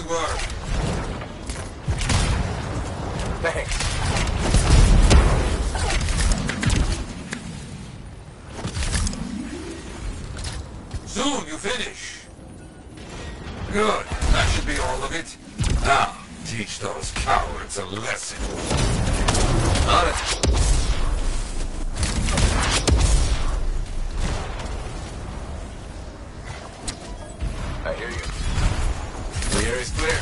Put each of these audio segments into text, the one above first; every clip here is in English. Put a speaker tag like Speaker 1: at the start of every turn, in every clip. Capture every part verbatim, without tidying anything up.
Speaker 1: Good work.
Speaker 2: Thanks.
Speaker 1: Soon you finish. Good. That should be all of it. Now, teach those cowards a lesson.
Speaker 2: On it. I hear you. The area's clear.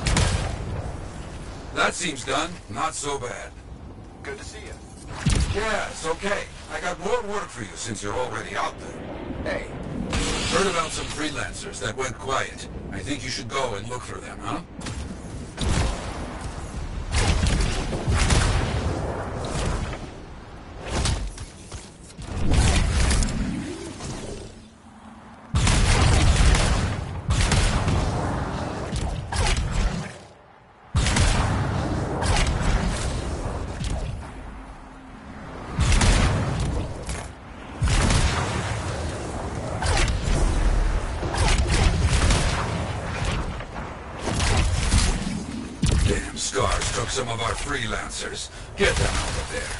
Speaker 1: That seems done. Not so bad.
Speaker 2: Good to see you.
Speaker 1: Yeah, it's okay. I got more work for you since you're already out there.
Speaker 2: Hey.
Speaker 1: Heard about some freelancers that went quiet. I think you should go and look for them, huh? Damn scars took some of our freelancers. Get them out of there.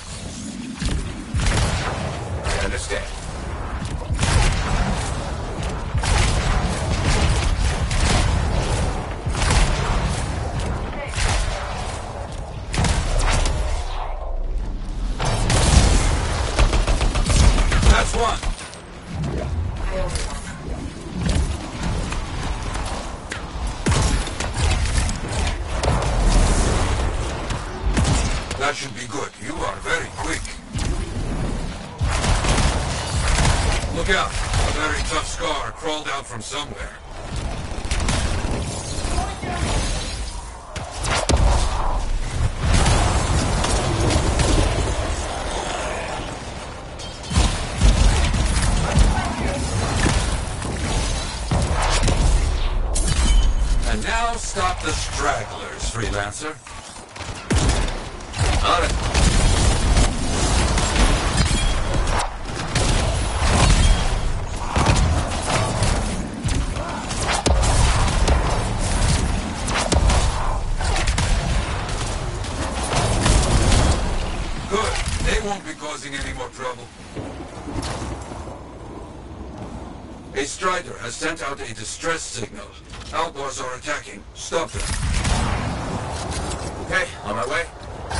Speaker 2: I understand.
Speaker 1: That's one. That should be good. You are very quick. Look out. A very tough scar crawled out from somewhere. And now stop the stragglers, freelancer.
Speaker 2: On it.
Speaker 1: Good. They won't be causing any more trouble. A Strider has sent out a distress signal. Outlaws are attacking. Stop them.
Speaker 2: Okay, on my way.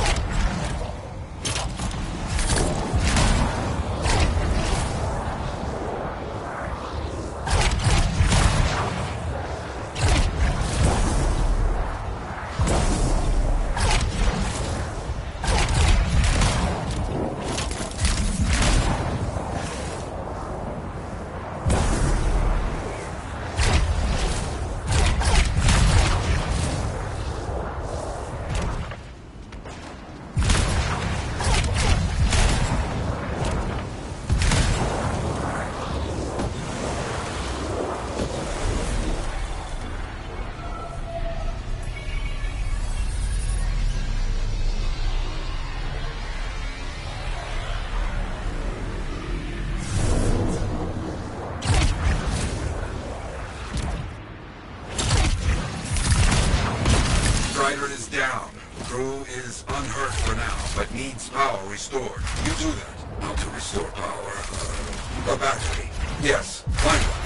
Speaker 1: Strider is down. Crew is unhurt for now, but needs power restored. You do that. How to restore power? Uh, a battery. Yes, find one.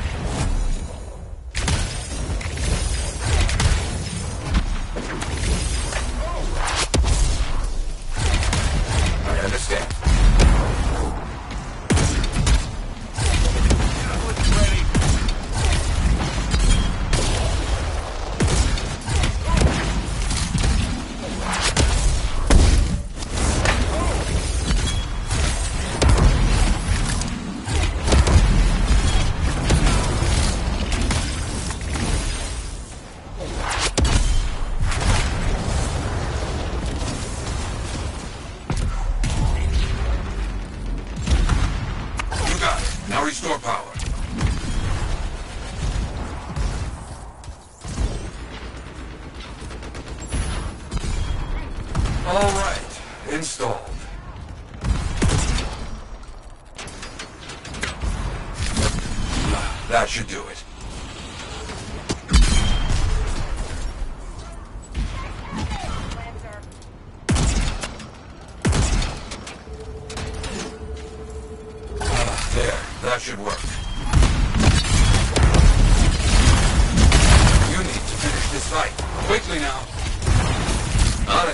Speaker 2: I understand.
Speaker 1: Now restore power. All right, installed. That should do it. That should work. You need to finish this fight. Quickly now. On it.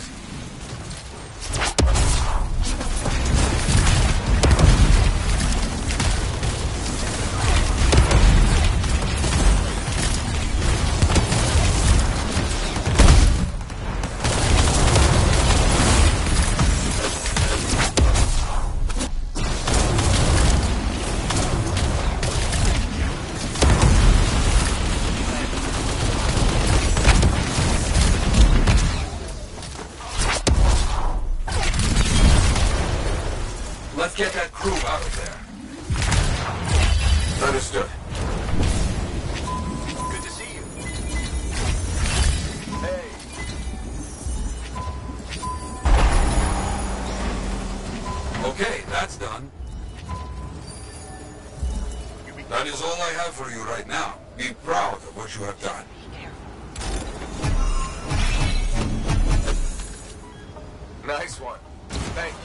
Speaker 1: Let's get that crew out of there. Understood.
Speaker 2: Good to see you. Hey.
Speaker 1: Okay, that's done. That is all I have for you right now. Be proud of what you have done.
Speaker 2: Nice one. Thank you.